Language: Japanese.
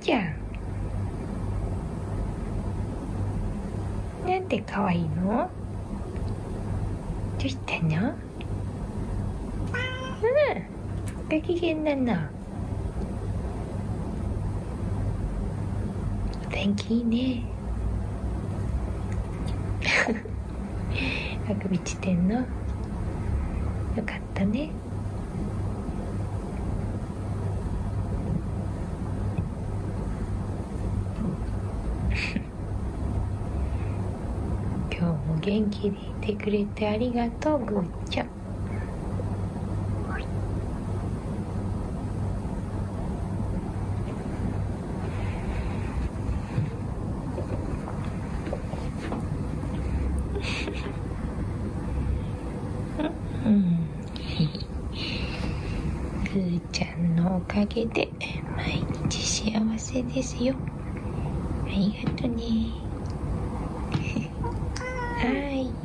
じゃん。なんてかわいいの？どうしたの？ご機嫌なの。お天気いいね。あくびしてんの？よかったね。今日も元気でいてくれてありがとう、ぐーちゃん。ぐーちゃんのおかげで毎日幸せですよ。ありがとね。はい。